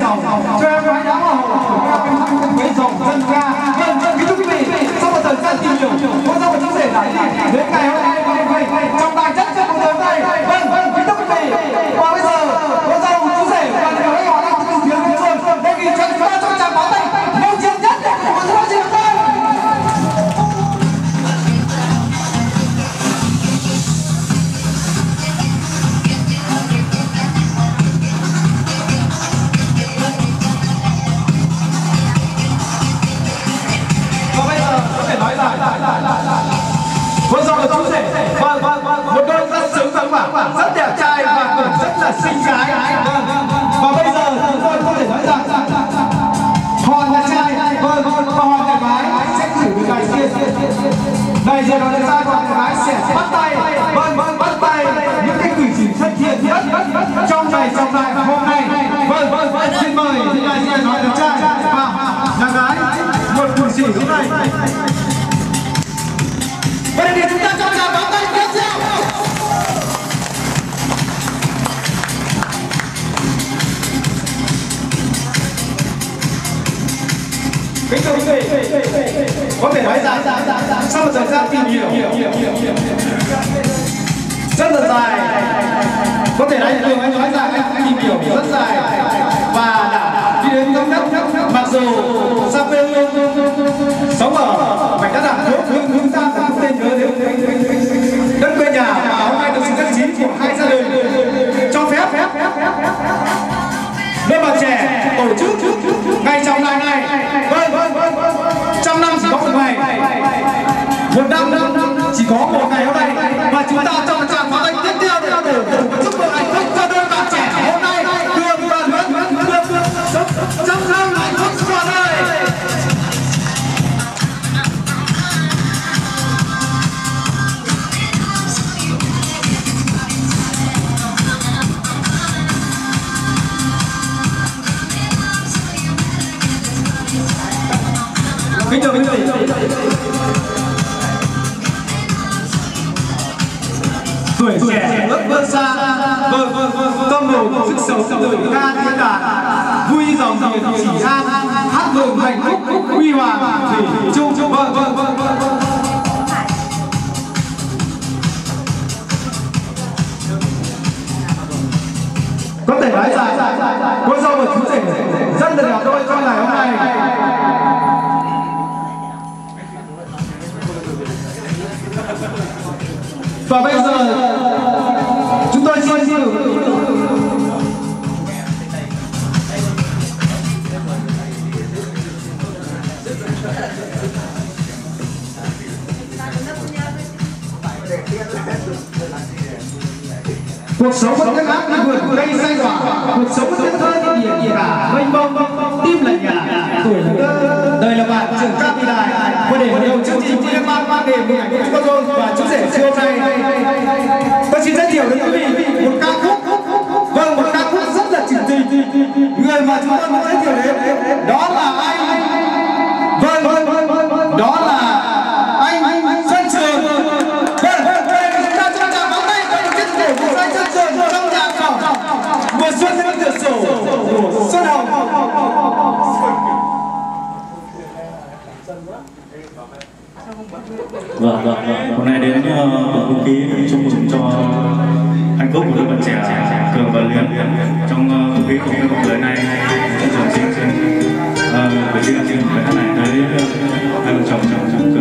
cho em gái đá hoa hậu với dòng dân ca. Vâng, kính thưa quý vị, sau một thời gian tìm hiểu, cô dâu và chú rể lại đến ngày hôm nay trong tài chất của đời này. Vâng, kính thưa quý vị, và bây giờ cô dâu chú rể và người ấy họ đang từ phía bên trường đề nghị cho chúng ta trong tràng pháo tay nêu chiến nhất của cô dâu chị ơi. Nói rằng cô dâu và chú rể một đôi rất xứng tấm và rất đẹp trai và cũng rất là xinh gái. Và bây giờ chúng tôi có thể nói rằng họ nhà trai và họ nhà gái sẽ cử người đại diện đoàn nhà trai và nhà gái sẽ bắt tay bắt tay những cái cử chỉ thân thiện nhất trong ngày trọng đại hôm nay. Xin mời đại diện đoàn nhà trai và nhà gái một cử chỉ thế này. Và để chúng ta cho chào đón tay tiếp theo. Kính thưa quý vị, có thể nói rằng sau một thời gian tìm hiểu rất là dài, có thể nói rằng anh tìm hiểu rất dài và đã đi đến các đất, mặc dù sang quê sống ở mảnh đất Hương Giang không tên nhớ đến đất quê nhà và hôm nay được sự nhất trí của hai gia đình cho phép đôi bạn trẻ tổ chức ngày trọng đại này. Trăm năm chỉ có một ngày, một năm chỉ có một ngày hôm nay, và chúng ta trong tràng pháo tay tiếp theo để chúc mừng hạnh phúc cho đôi bạn trẻ hôm nay đường và Nguyễn trong thơm hạnh phúc suốt đời. Kính thưa quý vị, tuổi trẻ ước vươn xa, tâm hồn sức sống từ ca thiên đàng, vui dòng tiền chỉ an, hát mừng hạnh phúc huy hoàng thủy chung. Có thể nói rằng cô dâu và chú rể rất là đẹp đôi trong ngày hôm nay. Và bây giờ chúng tôi xin cuộc sống vẫn ngát ngát như vườn cây xanh tỏa, cuộc sống vẫn thơ như biển cả mênh mông, tim là nhà tuổi đời là bạn trường ca vĩ đại. Và để mở đầu chương trình thì em mang đến hình ảnh của cô dâu và chú rể siêu này, tôi xin giới thiệu đến quý vị một ca khúc, một ca khúc rất là trữ tình. Người mà chúng tôi muốn giới thiệu đến đó là anh, đó là anh Xuân Trường. Chúng ta cho chào pháo tay với tiết mục của anh Xuân Trường trong nhạc phẩm Mùa Xuân Bên Cửa Sổ của Xuân Hồng. Hôm nay đến không khí chúc mừng cho hạnh phúc của đôi bạn trẻ Cường và Liên trong không khí của cuộc đời này. Trường xin gửi xin hát này tới hai vợ chồng